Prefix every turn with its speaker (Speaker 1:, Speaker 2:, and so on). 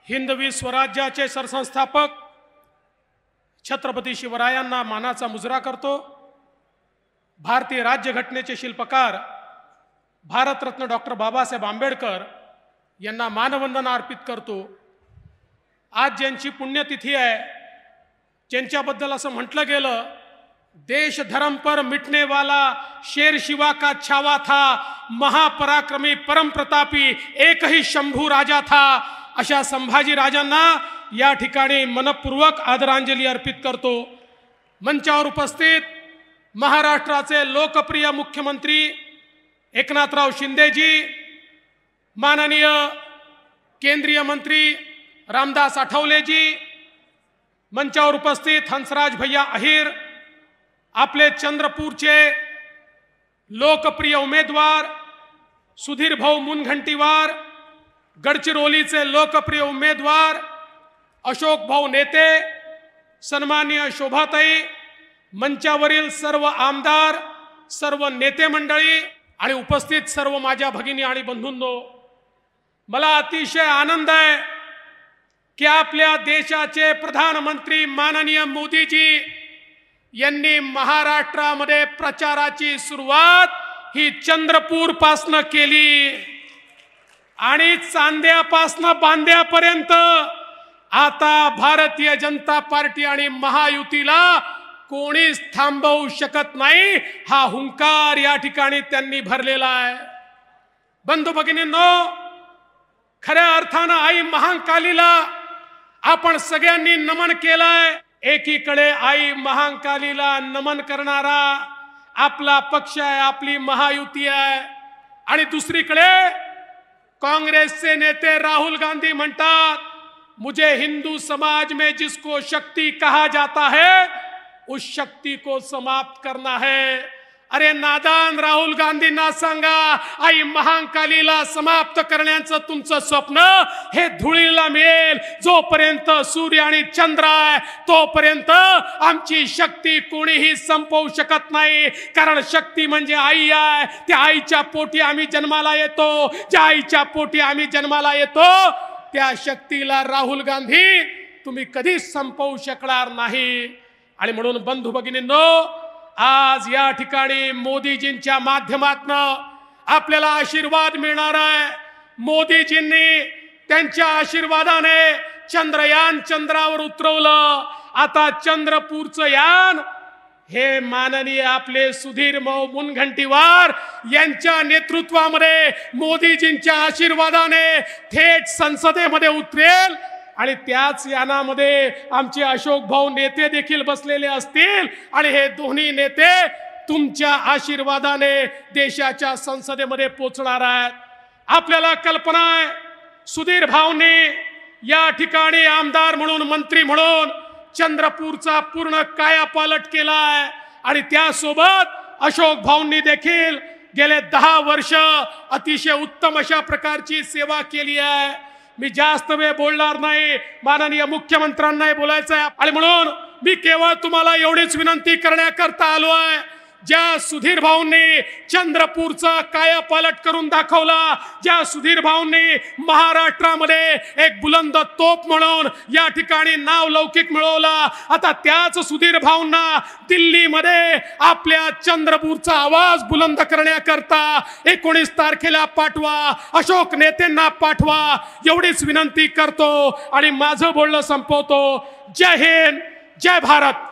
Speaker 1: हिंदवी स्वराज्याचे सरसंस्थापक छत्रपती शिवरायांना मानाचा मुजरा करतो। भारतीय राज्यघटनेचे शिल्पकार भारतरत्न डॉक्टर बाबासाहेब आंबेडकर यांना मानवंदना अर्पित करतो। आज ज्यांची पुण्यतिथी आहे, ज्यांच्याबद्दल असं म्हटलं गेलं, देश धर्म पर मिटने वाला शेर शिवा का छावा था, महापराक्रमी परम प्रतापी एक ही शंभू राजा था, अशा संभाजी राजांना या ठिकाणी मनपूर्वक आदरांजली अर्पित करतो। मंचावर उपस्थित महाराष्ट्राचे लोकप्रिय मुख्यमंत्री एकनाथराव शिंदेजी, माननीय केंद्रीय मंत्री रामदास आठवलेजी, मंचावर उपस्थित हंसराज भैया अहिर, आपले चंद्रपूरचे लोकप्रिय उमेदवार सुधीर भाऊ मुनघंटीवार, गडचिरोलीचे लोकप्रिय उमेदवार अशोक भाऊ नेते, सन्माननीय शोभाताई, मंचावरील सर्व आमदार, सर्व नेते मंडळी आणि उपस्थित सर्व माझ्या भगिनी आणि बंधूंनो, मला अतिशय आनंद आहे की आपल्या देशाचे प्रधानमंत्री माननीय मोदीजी यांनी महाराष्ट्रामध्ये प्रचाराची सुरुवात ही चंद्रपूर पासनं केली आणि चांद्यापासनं बांद्यापर्यंत आता भारतीय जनता पार्टी आणि महायुतीला कोणीच थांबवू शकत नाही, हा हुंकार या ठिकाणी त्यांनी भरलेला आहे। बंधू भगिनींनो, खऱ्या अर्थानं आई महाकालीला आपण सगळ्यांनी नमन केलंय। एकीकडे आई महाकालीला नमन करणारा आपला पक्ष आहे, आपली महायुती आहे, आणि दुसरीकडे काँग्रेसचे नेते राहुल गांधी म्हणतात, मुझे हिंदू समाज में जिसको शक्ति कहा जाता है उस शक्ति को समाप्त करना है। अरे नादान राहुल गांधींना सांगा, आई महाकालीला समाप्त करण्याचं तुमचं स्वप्न हे धुळीला मिळेल। जोपर्यंत सूर्य आणि चंद्र आहे तोपर्यंत आमची शक्ती कोणीही संपवू शकत नाही, कारण शक्ती म्हणजे आई आहे। त्या आईच्या पोटी आम्ही जन्माला येतो, ज्या आईच्या पोटी आम्ही जन्माला येतो त्या शक्तीला राहुल गांधी तुम्ही कधीच संपवू शकणार नाही। आणि म्हणून बंधू भगिनींनो, आज या ठिकाणी मोदीजींच्या माध्यमातून आपल्याला आशीर्वाद मिळणार आहे। मोदीजींनी त्यांच्या आशीर्वादाने चंद्रयान चंद्रावर उतरवलं। आता चंद्रपूरचं यान हे माननीय आपले सुधीर भाऊ मुनघंटीवार यांच्या नेतृत्वामध्ये मोदीजींच्या आशीर्वादाने थेट संसदेमध्ये उतरेल आणि त्याच यानामध्ये आमचे अशोक भाऊ नेते देखील बसलेले असतील आणि हे दोन्ही नेते तुमच्या आशीर्वादाने देशाच्या संसदेमध्ये पोहोचणार आहेत। आपल्याला कल्पना आहे, सुधीर भाऊंनी या ठिकाणी आमदार म्हणून, मंत्री म्हणून चंद्रपूरचा पूर्ण कायापालट केलाय आणि त्यासोबत अशोक भाऊंनी देखील गेले 10 वर्ष अतिशय उत्तम अशा प्रकारची सेवा केली आहे। मी जास्त वेळ बोलणार नाही, माननीय मुख्यमंत्र्यांना बोलायचं आहे आणि म्हणून मी केवळ तुम्हाला एवढीच विनंती करण्याकरता आलो आहे, ज्या सुधीर भाऊंनी चंद्रपूरचा कायापालट करून दाखवला, ज्या सुधीर भाऊंनी महाराष्ट्रामध्ये एक बुलंद तोप म्हणून या ठिकाणी नाव लौकिक मिळवला, आता त्याच सुधीर भाऊंना दिल्लीमध्ये आपल्या चंद्रपूरचा आवाज बुलंद करण्याकरता 19 तारखेला पाठवा, अशोक नेत्यांना पाठवा, एवढीच विनंती करतो आणि माझं बोलणं संपवतो। जय हिंद, जय भारत।